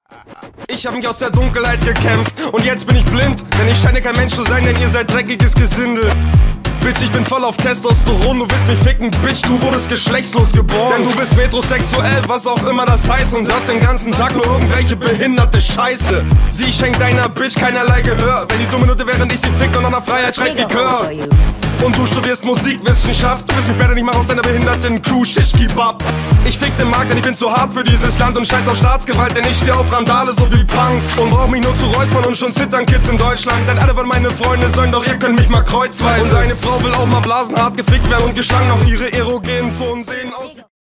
Ich hab mich aus der Dunkelheit gekämpft und jetzt bin ich blind, denn ich scheine kein Mensch zu sein, denn ihr seid dreckiges Gesindel. Bitch, ich bin voll auf Testosteron, du willst mich ficken, Bitch, du wurdest geschlechtslos geboren. Denn du bist metrosexuell, was auch immer das heißt, und hast den ganzen Tag nur irgendwelche behinderte Scheiße. Sie schenkt deiner Bitch keinerlei Gehör, wenn die dumme Nutte während ich sie fick und nach Freiheit schreit wie Curse. Und du studierst Musikwissenschaft, du willst mich besser nicht mal aus deiner behinderten Crew, Shish Kebab. Ich fick den Markt, denn ich bin zu hart für dieses Land und scheiß auf Staatsgewalt, denn ich steh auf Randale so wie Punks. Und brauch mich nur zu räuspern und schon zittern Kids in Deutschland, denn alle von meine Freunde sollen, doch ihr könnt mich mal kreuzweise. Und deine Frau will auch mal blasenhart gefickt werden und geschlagen, auch ihre erogenen Zonen sehen aus wie...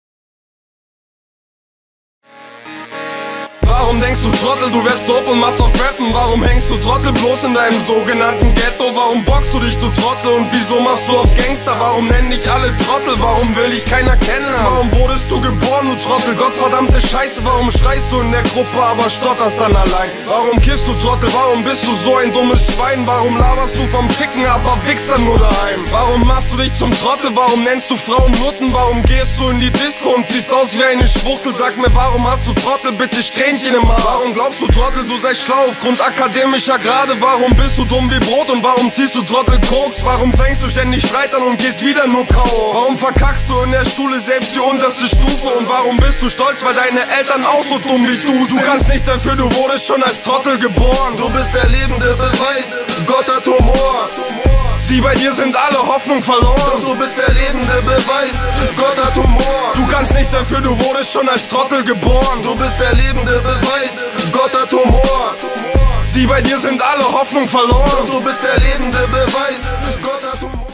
Warum denkst du, Trottel, du wärst dope und machst auf Rappen? Warum hängst du, Trottel, bloß in deinem sogenannten Ghetto? Warum boxst du dich, du Trottel, und wieso machst du auf Gangster? Warum nennen dich alle Trottel? Warum will dich keiner kennen? Warum wurdest du geboren, du Trottel? Gottverdammte Scheiße, warum schreist du in der Gruppe, aber stotterst dann allein? Warum kiffst du, Trottel? Warum bist du so ein dummes Schwein? Warum laberst du vom Ficken, aber wichst dann nur daheim? Warum machst du dich zum Trottel? Warum nennst du Frauen Nutten? Warum gehst du in die Disco und siehst aus wie eine Schwuchtel? Sag mir, warum hast du, Trottel, bitte Strähnchen im Haar? Warum glaubst du, Trottel, du sei schlau aufgrund akademischer Grade? Warum bist du dumm wie Brot und warum ziehst du, Trottel, Koks? Warum fängst du ständig Streit an und gehst wieder nur K.O.? Warum verkackst du in der Schule selbst die unterste Stufe? Und warum bist du stolz, weil deine Eltern auch so dumm wie du sind? Du kannst nichts dafür, du wurdest schon als Trottel geboren. Du bist der lebende Beweis, Gott hat Humor. Sie, bei dir sind alle Hoffnung verloren. Doch du bist der lebende Beweis, Gott hat Humor. Du kannst nichts dafür, du wurdest schon als Trottel geboren. Du bist der lebende Beweis, Gott hat Humor. Sie, bei dir sind alle Hoffnung verloren. Doch du bist der lebende Beweis, Gott hat Humor.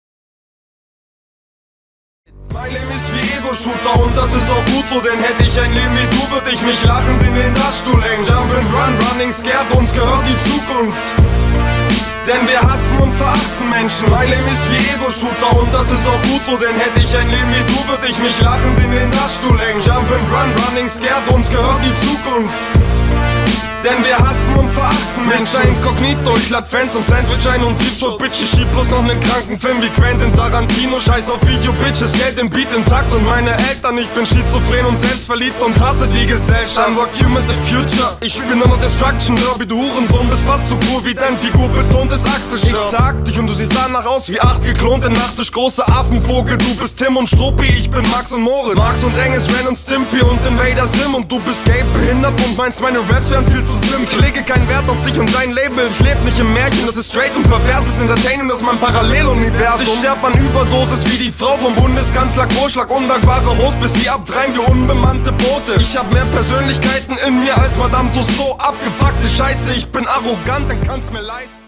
Mein Leben ist wie Ego-Shooter und das ist auch gut so, denn hätte ich ein Leben wie du, würde ich mich lachend in den Dachstuhl hängen. Jump and run, running scared, uns gehört die Zukunft. Denn wir hassen und verachten Menschen. Mein Leben ist wie Ego-Shooter und das ist auch gut so, denn hätte ich ein Leben wie du, würde ich mich lachend in den Dachstuhl hängen. Jump and run, running scared, uns gehört die Zukunft. Denn wir hassen und verachten Menschen. Mr. Inkognito, ich lad Fans um Sandwich ein und trieb so Bitch. Ich schieb bloß noch nen kranken Film wie Quentin Tarantino. Scheiß auf Video-Bitches, Geld im Beat intakt und meine Eltern. Ich bin schizophren und selbstverliebt und hasse die Gesellschaft. I'm vacuum in the future, ich bin nur noch Destruction. Derby, du Hurensohn, bist fast so cool wie dein figurbetontes Achselshirt. Ich zag dich und du siehst danach aus wie 8 geklonte Nachtisch große Affenvogel. Du bist Tim und Struppi, ich bin Max und Moritz. Max und Engels, Ren und Stimpy und Invader Sim. Und du bist gay, behindert und meinst meine Raps wären viel zu slim. Ich lege keinen Wert auf dich und dein Label. Ich lebe nicht im Märchen, das ist straight und perverses Entertainment, das ist mein Paralleluniversum. Ich sterb an Überdosis wie die Frau vom Bundeskanzler Kohl. Schlag undankbare Host, bis sie abtreiben wie unbemannte Boote. Ich hab mehr Persönlichkeiten in mir als Madame Tussauds. Abgefuckte Scheiße, ich bin arrogant, dann kann's mir leisten.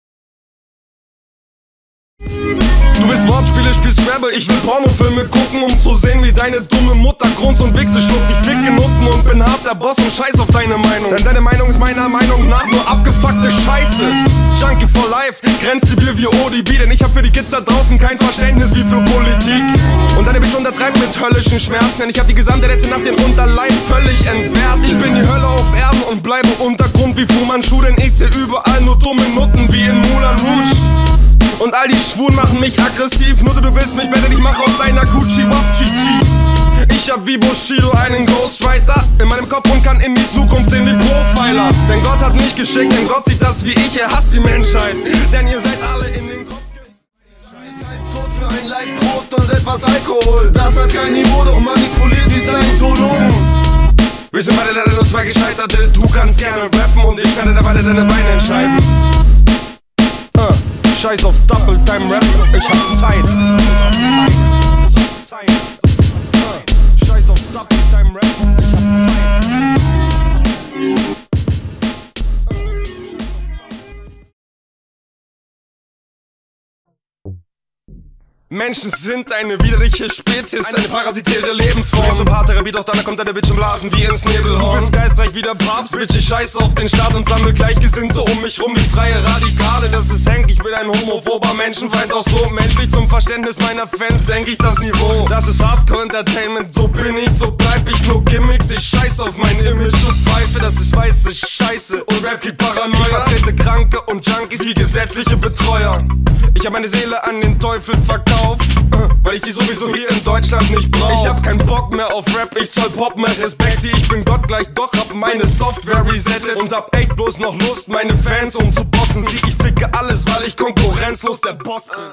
Du willst Wortspiele, spielst Scrabble, ich will Pornofilme gucken, um zu sehen, wie deine dumme Mutter grunzt und Wichse schluckt. Ich ficke Nutten und bin hart der Boss und scheiß auf deine Meinung. Denn deine Meinung ist meiner Meinung nach nur abgefuckte Scheiße. Junkie for life, grenzdebil wie ODB, denn ich hab für die Kids da draußen kein Verständnis wie für Politik. Und deine Bitch untertreibt mit höllischen Schmerzen, denn ich hab die gesamte letzte Nacht den Unterleib völlig entwehrt. Ich bin die Hölle auf Erden und bleibe Untergrund wie Fu Manchu, denn ich seh überall nur dumme Nutten wie in Moulin Rouge. Und all die Schwulen machen mich aggressiv, nur du willst mich besser, ich mach aus deiner Gucci Wapchichi. Ich hab wie Bushido einen Ghostwriter in meinem Kopf und kann in die Zukunft sehen wie Profiler. Denn Gott hat mich geschickt, denn Gott sieht das wie ich, er hasst die Menschheit. Denn ihr seid alle in den Kopf Ihr seid tot für ein Leib Brot und etwas Alkohol. Das hat kein Niveau, doch manipuliert wie Scientologen. Wir sind beide leider nur zwei Gescheiterte. Du kannst gerne rappen und ich schneide dabei deine Beine entscheiden. Scheiß auf Double-Time-Rap, ich hab Zeit. Scheiß auf Double-Time-Rap, ich hab Zeit. Menschen sind eine widerliche Spezies, eine parasitäre Lebensform. Du bist so Paartherapie, doch dann kommt deine Bitch und blasen wie ins Nebelhorn. Du bist geistreich wie der Papst, Bitch, ich scheiß auf den Staat und sammel Gleichgesinnte um mich rum wie freie Radikale. Das ist Hank, ich bin ein homophober Menschenfeind, auch so menschlich zum Verständnis meiner Fans senk ich das Niveau. Das ist Hardcore-Entertainment, so bin ich, so bleib ich, nur Gimmicks. Ich scheiß auf mein Image und pfeife, dass ich weiße Scheiße und Rap krieg Paranoia. Ich vertrete Kranke und Junkies wie gesetzliche Betreuer. Ich hab meine Seele an den Teufel verkauft auf, weil ich die sowieso hier in Deutschland nicht brauch. Ich hab keinen Bock mehr auf Rap, ich zoll Pop mehr Respekt. Sieh, ich bin Gott gleich, doch hab meine Software resettet und hab echt bloß noch Lust, meine Fans umzuboxen. Sieh, ich ficke alles, weil ich konkurrenzlos der Boss bin.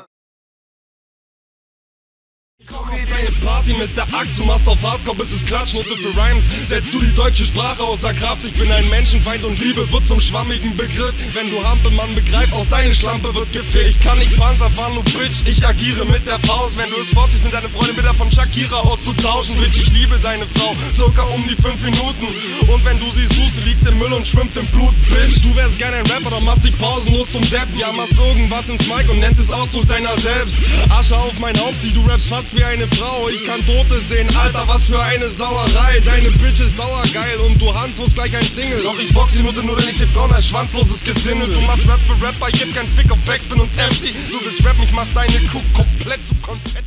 Ich koch auf deine Party mit der Axt, du machst auf Hardcore, bis es Klatschnote für Rhymes. Setzt du die deutsche Sprache außer Kraft, ich bin ein Menschenfeind und Liebe wird zum schwammigen Begriff. Wenn du Hampelmann begreifst, auch deine Schlampe wird gefehlt. Ich kann nicht Panzer fahren, du Bitch, ich agiere mit der Faust. Wenn du es vorziehst, mit deiner Freundin Bilder von Shakira auszutauschen. Bitch, ich liebe deine Frau, circa um die 5 Minuten. Und wenn du sie suchst, sie liegt im Müll und schwimmt im Blut, Bitch. Du wärst gerne ein Rapper, doch machst dich pausenlos zum Depp. Ja, machst irgendwas ins Mic und nennst es Ausdruck deiner selbst. Asche auf mein Haupt, sieh, du rappst fast wie eine Frau. Ich kann Tote sehen, Alter, was für eine Sauerei. Deine Bitch ist dauergeil und du Hanswurst gleich ein Single. Doch ich box die nur, denn ich seh Frauen als schwanzloses Gesindel. Du machst Rap für Rapper, ich geb kein Fick auf Backspin und MC. Du willst rappen, ich mach deine Crew komplett zu Konfetti.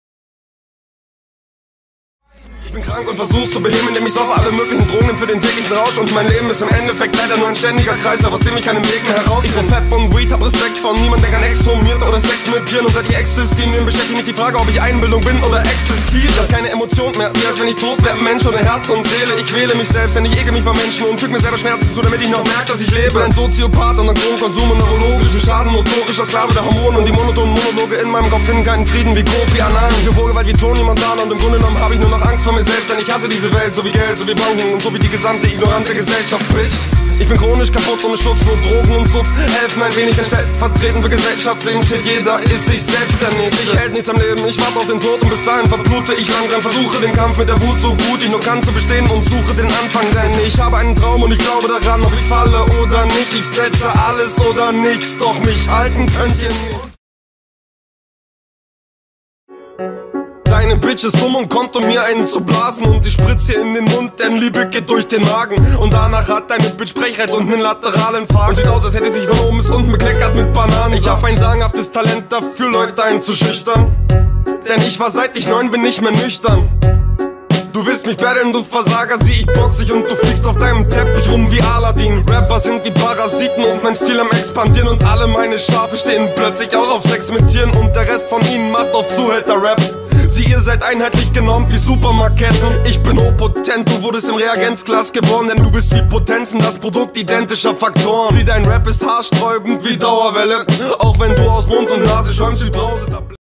Ich bin krank und versuch's zu beheben, indem ich saufe alle möglichen Drogen für den täglichen Rausch. Und mein Leben ist im Endeffekt leider nur ein ständiger Kreislauf, aus dem ich keinen Weg mehr heraus. Ich bin Pep und Weed, hab Respekt von niemand, der gern exhumiert oder Sex mit Tieren. Und seit ich existieren beschäftigt mich die Frage, ob ich Einbildung bin oder existiere. Ich hab keine Emotion mehr, als wenn ich tot wär, Mensch ohne Herz und Seele. Ich quäle mich selbst, denn ich ekel mich vor Menschen und füg mir selber Schmerzen zu, damit ich noch merke, dass ich lebe. Ein Soziopath und ein Drogenkonsum und neurologische Schaden, motorischer Sklave der Hormone und die monotonen Monologe in meinem Kopf finden keinen Frieden wie Kofi Annan. Ich bin Vorgewalt wie Tony Montana und im Grunde genommen hab ich nur noch Angst vor mir selbst, denn ich hasse diese Welt, so wie Geld, so wie Banken und so wie die gesamte ignorante Gesellschaft, Bitch. Ich bin chronisch kaputt, ohne Schutz, nur Drogen und Suff helfen ein wenig, denn stellvertretend für Gesellschaftsleben steht jeder, ist sich selbst ernährt. Ich hält nichts am Leben, ich warte auf den Tod und bis dahin verblute ich langsam. Versuche den Kampf mit der Wut so gut ich nur kann zu bestehen und suche den Anfang, denn ich habe einen Traum und ich glaube daran, ob ich falle oder nicht. Ich setze alles oder nichts, doch mich halten könnt ihr nicht. Deine Bitch ist dumm und kommt, um mir einen zu blasen. Und ich spritze ihr in den Mund, denn Liebe geht durch den Magen. Und danach hat deine Bitch Brechreiz und einen lateralen Faden. Und sieht aus, als hätte sie sich von oben bis unten bekleckert mit Bananen. Ich hab ein sagenhaftes Talent dafür, Leute einzuschüchtern. Denn ich war seit ich 9 bin nicht mehr nüchtern. Du willst mich battlen, du Versager, sieh, ich box dich und du fliegst auf deinem Teppich rum wie Aladdin. Rapper sind wie Parasiten und mein Stil am expandieren. Und alle meine Schafe stehen plötzlich auch auf Sex mit Tieren. Und der Rest von ihnen macht auf Zuhälter-Rap. Sieh, ihr seid einheitlich genormt wie Supermarketten. Ich bin hochpotent, du wurdest im Reagenzglas geboren. Denn du bist wie Potenzen, das Produkt identischer Faktoren. Sieh, dein Rap ist haarsträubend wie Dauerwelle. Auch wenn du aus Mund und Nase schäumst wie Brausetabletten.